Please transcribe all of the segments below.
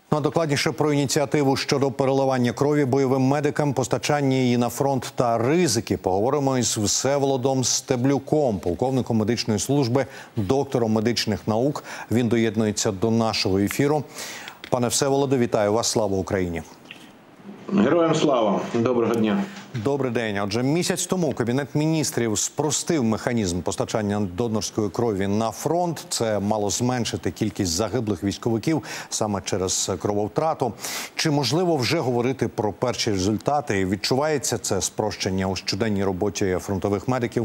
Ну, а докладніше про ініціативу щодо переливання крові бойовим медикам, постачання її на фронт та ризики поговоримо із Всеволодом Стеблюком, полковником медичної служби, доктором медичних наук. Він доєднується до нашого ефіру. Пане Всеволоде, вітаю вас. Слава Україні! Героям слава! Доброго дня! Добрий день. Отже, місяць тому Кабінет міністрів спростив механізм постачання донорської крові на фронт. Це мало зменшити кількість загиблих військовиків саме через крововтрату. Чи можливо вже говорити про перші результати? Відчувається це спрощення у щоденній роботі фронтових медиків?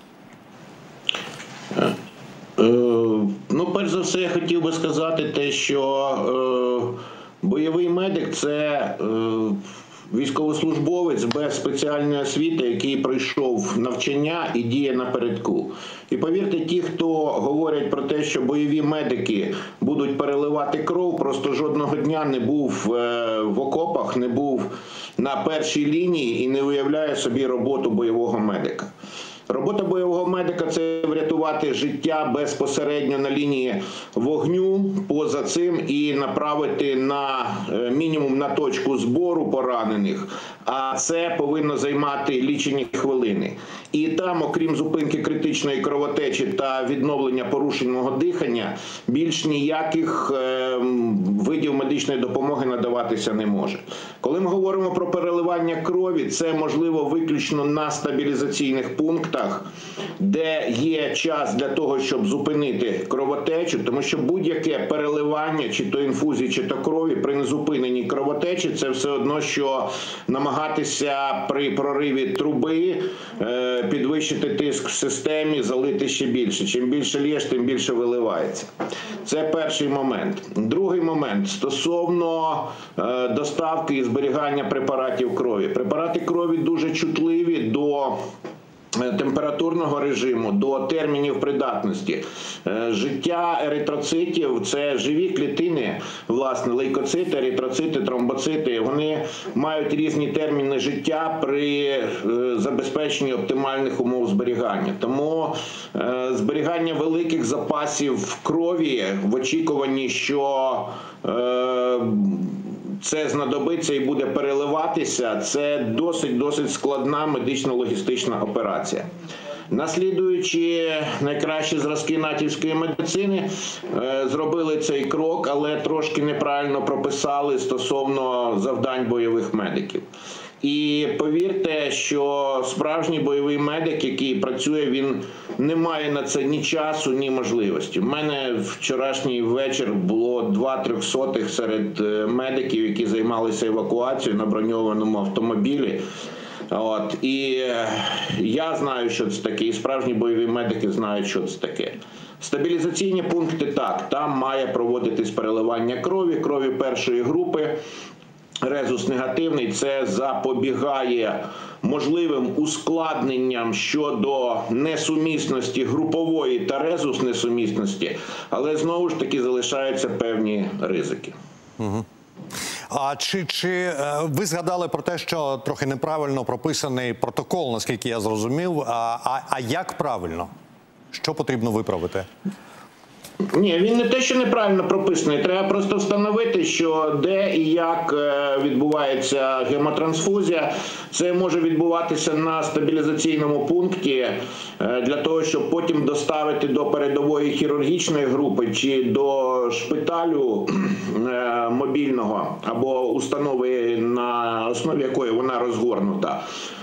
Ну, перш за все, я хотів би сказати те, що бойовий медик – це військовослужбовець без спеціальної освіти, який пройшов навчання і діє напередку. І повірте, ті, хто говорять про те, що бойові медики будуть переливати кров, просто жодного дня не був в окопах, не був на першій лінії і не уявляє собі роботу бойового медика. Робота бойового медика – це врятувати життя безпосередньо на лінії вогню, поза цим і направити на мінімум на точку збору поранених, а це повинно займати лічені хвилини. І там, окрім зупинки критичної кровотечі та відновлення порушеного дихання, більш ніяких видів медичної допомоги надаватися не може. Коли ми говоримо про переливання крові, це можливо виключно на стабілізаційних пунктах, де є час для того, щоб зупинити кровотечу, тому що будь-яке переливання, чи то інфузії, чи то крові, при незупиненій кровотечі, це все одно, що намагатися при прориві труби підвищити тиск в системі, залити ще більше. Чим більше лєш, тим більше виливається. Це перший момент. Другий момент – стосовно доставки і зберігання препаратів крові. Препарати крові дуже чутливі до температурного режиму, до термінів придатності. Життя еритроцитів – це живі клітини, власне, лейкоцити, еритроцити, тромбоцити. Вони мають різні терміни життя при забезпеченні оптимальних умов зберігання. Тому зберігання великих запасів крові в очікуванні, що це знадобиться і буде переливатися, це досить складна медично-логістична операція. Наслідуючи найкращі зразки натівської медицини, зробили цей крок, але трошки неправильно прописали стосовно завдань бойових медиків. І повірте, що справжній бойовий медик, який працює, він не має на це ні часу, ні можливості. У мене вчорашній вечір було 2 трьохсотих серед медиків, які займалися евакуацією на броньованому автомобілі. І я знаю, що це таке, і справжні бойові медики знають, що це таке. Стабілізаційні пункти – так, там має проводитись переливання крові першої групи. Резус негативний – це запобігає можливим ускладненням щодо несумісності групової та резус несумісності, але знову ж таки залишаються певні ризики. Угу. А чи ви згадали про те, що трохи неправильно прописаний протокол, наскільки я зрозумів, а як правильно? Що потрібно виправити? Ні, він не те, що неправильно прописаний. Треба просто встановити, що де і як відбувається гемотрансфузія. Це може відбуватися на стабілізаційному пункті для того, щоб потім доставити до передової хірургічної групи чи до шпиталю мобільного або установи, на основі якої вона розгорнута.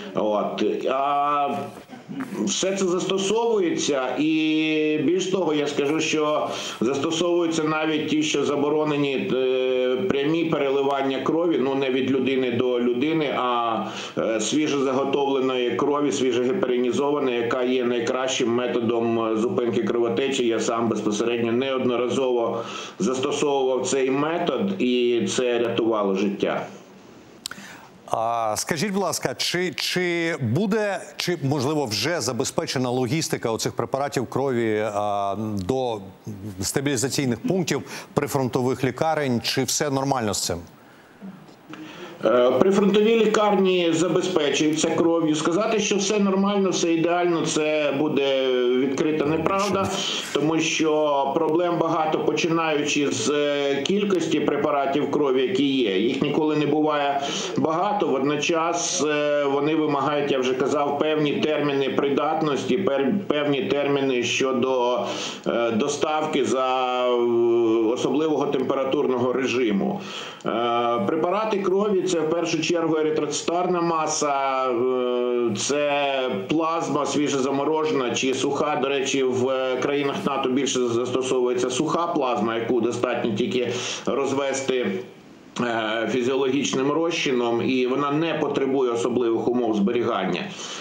Все це застосовується, і більш того, я скажу, що застосовуються навіть ті, що заборонені прямі переливання крові, ну не від людини до людини, а свіжозаготовленої крові, свіжогеперинізованої, яка є найкращим методом зупинки кровотечі. Я сам безпосередньо неодноразово застосовував цей метод, і це рятувало життя. Скажіть, будь ласка, чи буде, чи можливо вже забезпечена логістика оцих препаратів крові до стабілізаційних пунктів прифронтових лікарень, чи все нормально з цим? Прифронтові лікарні забезпечуються кров'ю. Сказати, що все нормально, все ідеально, це буде відкрита неправда, тому що проблем багато, починаючи з кількості препаратів крові, які є. Їх ніколи не буває багато, водночас вони вимагають, я вже казав, певні терміни придатності, певні терміни щодо доставки за особливого температурного режиму. Препарати крові – це в першу чергу еритроцитарна маса, це плазма свіжезаморожена чи суха. До речі, в країнах НАТО більше застосовується суха плазма, яку достатньо тільки розвести фізіологічним розчином, і вона не потребує особливих умов зберігання.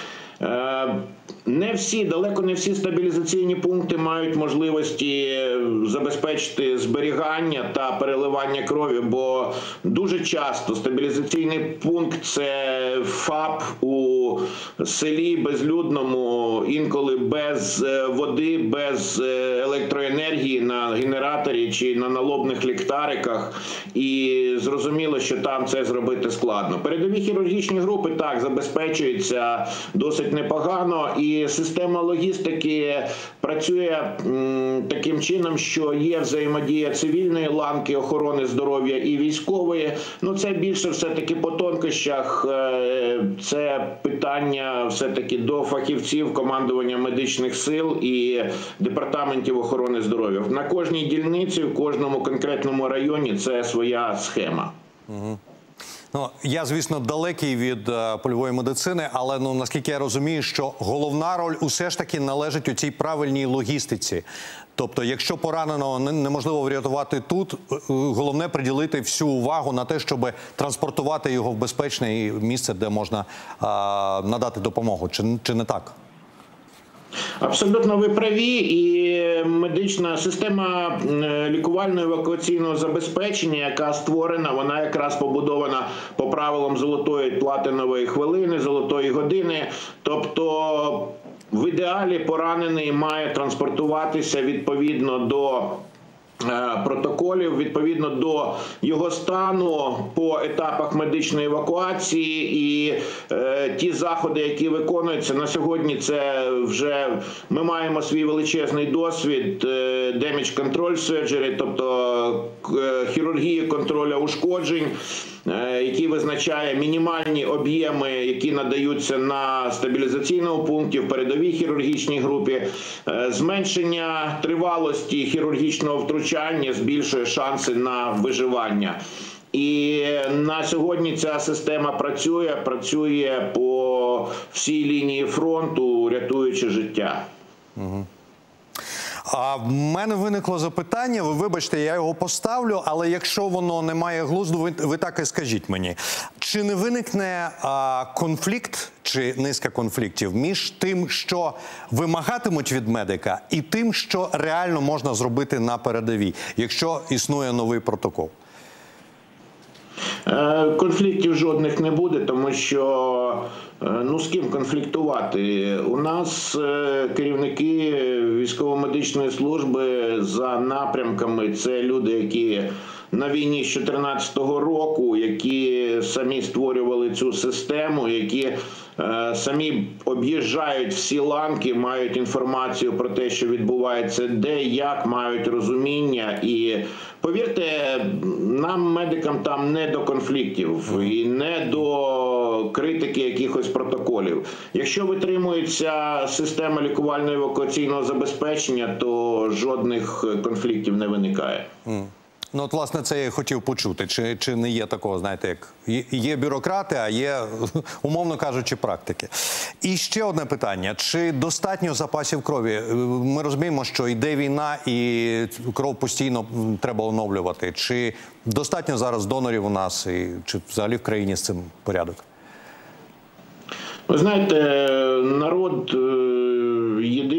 Далеко не всі стабілізаційні пункти мають можливості забезпечити зберігання та переливання крові, бо дуже часто стабілізаційний пункт – це ФАП у селі безлюдному, інколи без води, без електроенергії на генераторі чи на налобних ліхтариках, і зрозуміло, що там це зробити складно. Передові хірургічні групи так забезпечуються досить непогано, і система логістики працює таким чином, що є взаємодія цивільної ланки охорони здоров'я і військової. Ну, це більше все-таки по тонкощах, це питання все-таки до фахівців командування медичних сил і департаментів охорони здоров'я. На кожній дільниці, в кожному конкретному районі це своя схема. Ну, я, звісно, далекий від польової медицини, але наскільки я розумію, що головна роль усе ж таки належить у цій правильній логістиці. Тобто, якщо пораненого неможливо врятувати тут, головне приділити всю увагу на те, щоб транспортувати його в безпечне місце, де можна надати допомогу. Чи не так? Абсолютно ви праві, і медична система лікувально-евакуаційного забезпечення, яка створена, вона якраз побудована по правилам золотої платинової хвилини, золотої години. Тобто в ідеалі поранений має транспортуватися відповідно до протоколів, відповідно до його стану по етапах медичної евакуації, і ті заходи, які виконуються на сьогодні, це вже ми маємо свій величезний досвід damage control surgery, тобто хірургії контроля ушкоджень, який визначає мінімальні об'єми, які надаються на стабілізаційному пункті, в передовій хірургічній групі. Зменшення тривалості хірургічного втручання збільшує шанси на виживання. І на сьогодні ця система працює по всій лінії фронту, рятуючи життя. А в мене виникло запитання, ви вибачте, я його поставлю, але якщо воно не має глузду, ви так і скажіть мені. Чи не виникне конфлікт чи низка конфліктів між тим, що вимагатимуть від медика, і тим, що реально можна зробити на передовій, якщо існує новий протокол? Конфліктів жодних не буде, тому що з ким конфліктувати? У нас керівники військово-медичної служби за напрямками – це люди, які на війні з 2014 року, які самі створювали цю систему, які самі об'їжджають всі ланки, мають інформацію про те, що відбувається де, як, мають розуміння. І повірте, нам, медикам, там не до конфліктів і не до критики якихось протоколів. Якщо витримується система лікувально-евакуаційного забезпечення, то жодних конфліктів не виникає. Ну, от, власне, це я хотів почути. Чи не є такого, знаєте, як є бюрократи, а є, умовно кажучи, практики. І ще одне питання. Чи достатньо запасів крові? Ми розуміємо, що йде війна і кров постійно треба оновлювати. Чи достатньо зараз донорів у нас? І чи взагалі в країні з цим порядок? Ви знаєте, народ єдиний в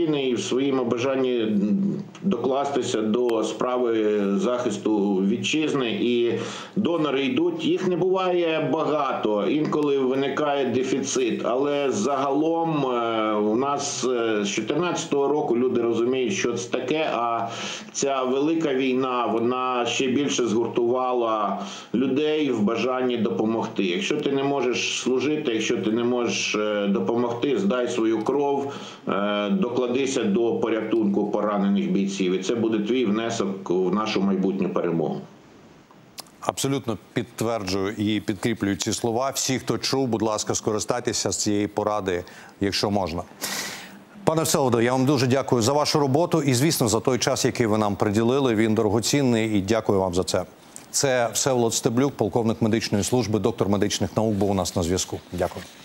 своєму бажанні докластися до справи захисту вітчизни, і донори йдуть. Їх не буває багато, інколи виникає дефіцит, але загалом у нас з 2014 року люди розуміють, що це таке, а ця велика війна, вона ще більше згуртувала людей в бажанні допомогти. Якщо ти не можеш служити, якщо ти не можеш допомогти, здай свою кров, докладися до порятунку поранених бійців. І це буде твій внесок в нашу майбутню перемогу. Абсолютно підтверджую і підкріплюю ці слова. Всі, хто чув, будь ласка, скористайтеся з цієї поради, якщо можна. Пане Всеволоде, я вам дуже дякую за вашу роботу і, звісно, за той час, який ви нам приділили. Він дорогоцінний і дякую вам за це. Це Всеволод Стеблюк, полковник медичної служби, доктор медичних наук, був у нас на зв'язку. Дякую.